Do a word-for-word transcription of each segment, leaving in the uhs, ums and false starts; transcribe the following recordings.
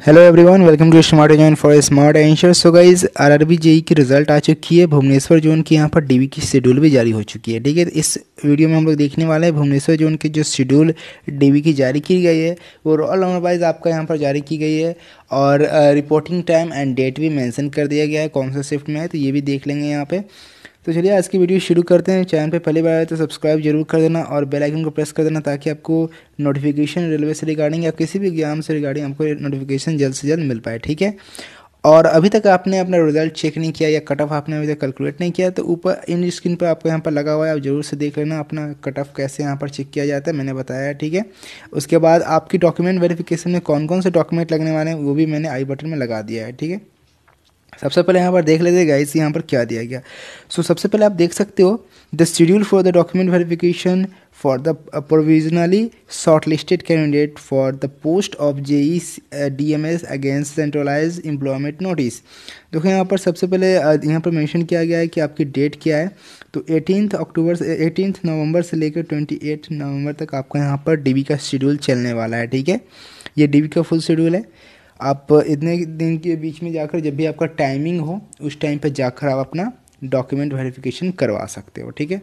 Hello everyone, welcome to smart zone for smart answer. So guys, RRB JE की result आ चुकी है। Bhubaneswar zone की यहाँ पर डीबी की शेड्यूल भी जारी हो चुकी है। ठीक है, इस वीडियो में हम लोग देखने वाले हैं भुवनेश्वर जोन की जो शेड्यूल डीबी की जारी की गई है वो रोल नंबर वाइज आपका यहाँ पर जारी की गई है और रिपोर्टिंग टाइम एंड डेट भी मेंशन कर दिया गया है कौन सा शिफ्ट में है, तो ये भी देख लेंगे यहाँ पे। तो चलिए आज की वीडियो शुरू करते हैं। चैनल पे पहली बार आए तो सब्सक्राइब जरूर कर देना और बेल आइकन को प्रेस कर देना ताकि आपको नोटिफिकेशन रेलवे से रिगार्डिंग या किसी भी एग्जाम से रिगार्डिंग आपको नोटिफिकेशन जल्द से जल्द मिल पाए। ठीक है, और अभी तक आपने अपना रिजल्ट चेक नहीं किया या कट ऑफ आपने अभी तक कैलकुलेट नहीं किया तो ऊपर इन स्क्रीन पर आपको यहाँ पर लगा हुआ है, आप जरूर से देख लेना अपना कट ऑफ कैसे यहाँ पर चेक किया जाता है, मैंने बताया है। ठीक है, उसके बाद आपकी डॉक्यूमेंट वेरिफिकेशन में कौन कौन से डॉक्यूमेंट लगने वाले हैं वो भी मैंने आई बटन में लगा दिया है। ठीक है, सबसे पहले यहाँ पर देख लेते हैं गाइस यहाँ पर क्या दिया गया। सो so, सबसे पहले आप देख सकते हो the schedule for the document verification for the provisionally shortlisted candidate for the post of JE DMS against centralise employment notice. देखो यहाँ पर सबसे पहले यहाँ पर मेंशन किया गया है कि आपकी डेट क्या है। तो एटीनथ अक्टूबर से एटीनथ नवंबर से लेकर ट्वेंटी एट नवंबर तक आपका यहाँ पर डीबी का शेड्यूल चलने वाला है। ठीक है, ये डीबी का फुल शेड्यूल है। आप इतने दिन के बीच में जाकर जब भी आपका टाइमिंग हो उस टाइम पे जाकर आप अपना डॉक्यूमेंट वेरिफिकेशन करवा सकते हो। ठीक है,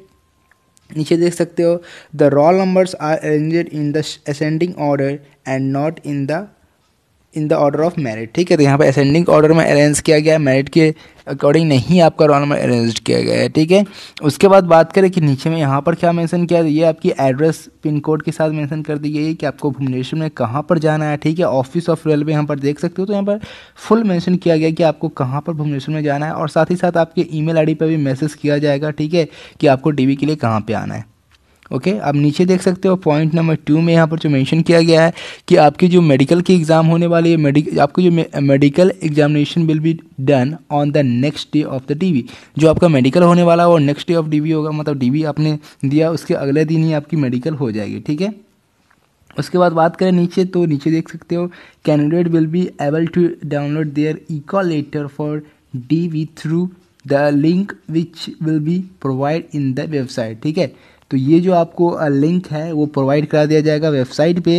नीचे देख सकते हो the roll numbers are arranged in the ascending order and not in the in the order of merit. ठीक है, तो यहाँ पर असेंडिंग ऑर्डर में अरेंज किया गया है, मेरिट के अकॉर्डिंग नहीं आपका रोल नंबर अरेंज किया गया है। ठीक है, उसके बाद बात करें कि नीचे में यहाँ पर क्या मेंशन किया है, ये आपकी एड्रेस पिन कोड के साथ मेंशन कर दी गई है कि आपको भुवनेश्वर में कहाँ पर जाना है। ठीक है, ऑफिस ऑफ रेलवे यहाँ पर देख सकते हो, तो यहाँ पर फुल मेंशन किया गया कि आपको कहाँ पर भुवनेश्वर में जाना है और साथ ही साथ आपके ईमेल आईडी पर भी मैसेज किया जाएगा। ठीक है, कि आपको डीबी के लिए कहाँ पर आना है। ओके okay, अब नीचे देख सकते हो पॉइंट नंबर टू में यहाँ पर जो मेंशन किया गया है कि आपकी जो मेडिकल की एग्ज़ाम होने वाली है, मेडिकल आपको जो medical examination will be done on the next day of the DV. जो आपका मेडिकल होने वाला है वो नेक्स्ट डे ऑफ डीबी होगा, मतलब डीबी आपने दिया उसके अगले दिन ही आपकी मेडिकल हो जाएगी। ठीक है, उसके बाद बात करें नीचे तो नीचे देख सकते हो candidate will be able to download their equal letter for DV through the link which will be provide in the website. ठीक है, तो ये जो आपको लिंक है वो प्रोवाइड करा दिया जाएगा वेबसाइट पे।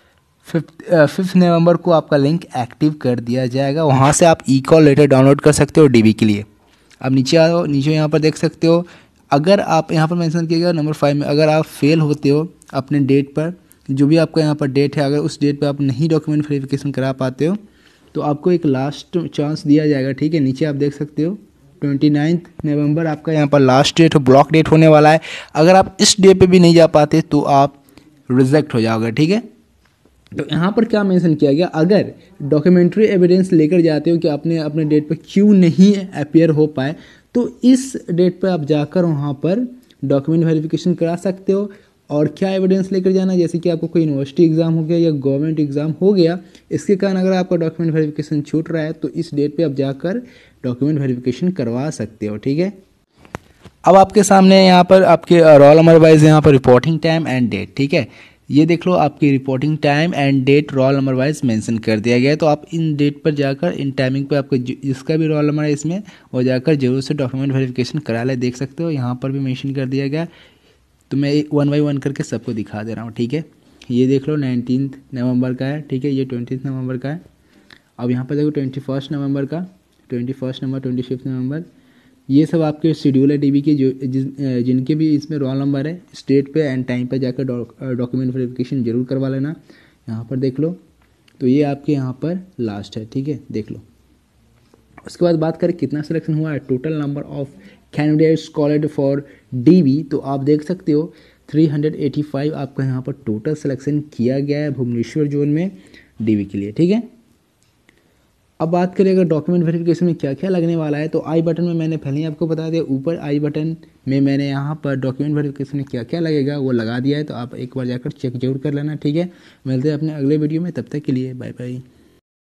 फिफ्थ नवंबर को आपका लिंक एक्टिव कर दिया जाएगा, वहाँ से आप ई कॉल लेटर डाउनलोड कर सकते हो डीबी के लिए। अब नीचे आओ, नीचे यहाँ पर देख सकते हो अगर आप यहाँ पर मेंशन किया गया नंबर फाइव में, अगर आप फेल होते हो अपने डेट पर, जो भी आपका यहाँ पर डेट है, अगर उस डेट पर आप नहीं डॉक्यूमेंट वेरिफिकेशन करा पाते हो तो आपको एक लास्ट चांस दिया जाएगा। ठीक है, नीचे आप देख सकते हो ट्वेंटी नाइन्थ नवंबर आपका यहाँ पर लास्ट डेट ब्लॉक डेट होने वाला है। अगर आप इस डे पे भी नहीं जा पाते तो आप रिजेक्ट हो जाओगे। ठीक है, तो यहाँ पर क्या मेंशन किया गया, अगर डॉक्यूमेंट्री एविडेंस लेकर जाते हो कि आपने अपने डेट पे क्यों नहीं अपियर हो पाए तो इस डेट पे आप जाकर वहाँ पर डॉक्यूमेंट वेरिफिकेशन करा सकते हो। और क्या एविडेंस लेकर जाना, जैसे कि आपको कोई यूनिवर्सिटी एग्जाम हो गया या गवर्नमेंट एग्जाम हो गया, इसके कारण अगर आपका डॉक्यूमेंट वेरिफिकेशन छूट रहा है तो इस डेट पे आप जाकर डॉक्यूमेंट वेरिफिकेशन करवा सकते हो। ठीक है, अब आपके सामने यहाँ पर आपके रोल नंबर वाइज यहाँ पर रिपोर्टिंग टाइम एंड डेट। ठीक है, ये देख लो आपकी reporting time and date roll number wise mention कर दिया गया है। तो आप इन डेट पर जाकर इन टाइमिंग पर आपको जिसका भी रोल नंबर है इसमें वो जाकर जरूर से डॉक्यूमेंट वेरिफिकेशन करा ले। देख सकते हो यहाँ पर भी मेंशन कर दिया गया, तो मैं एक वन बाई वन करके सबको दिखा दे रहा हूँ। ठीक है, ये देख लो नाइनटीन्थ नवंबर का है। ठीक है, ये ट्वेंटीथ नवंबर का है। अब यहाँ पर देखो ट्वेंटी फर्स्ट नवंबर का, twenty first number, twenty fifth November, ये सब आपके शेड्यूल है डीबी के, जो जिनके भी इसमें रोल नंबर है स्टेट पे एंड टाइम पे जाकर डॉक्यूमेंट वेरिफिकेशन जरूर करवा लेना। यहाँ पर देख लो, तो ये आपके यहाँ पर लास्ट है। ठीक है, देख लो। उसके बाद बात करें कितना सिलेक्शन हुआ है, total number of candidates called for DV, तो आप देख सकते हो थ्री हंड्रेड एटी फाइव आपका यहाँ पर टोटल सिलेक्शन किया गया है भुवनेश्वर जोन में डीबी के लिए। ठीक है, अब बात करें अगर डॉक्यूमेंट वेरिफिकेशन में क्या क्या लगने वाला है तो आई बटन में मैंने पहले ही आपको बता दिया, ऊपर आई बटन में मैंने यहाँ पर डॉक्यूमेंट वेरिफिकेशन में क्या क्या लगेगा वो लगा दिया है, तो आप एक बार जाकर चेक जरूर कर लेना। ठीक है, मिलते हैं अपने अगले वीडियो में, तब तक के लिए बाय बाय।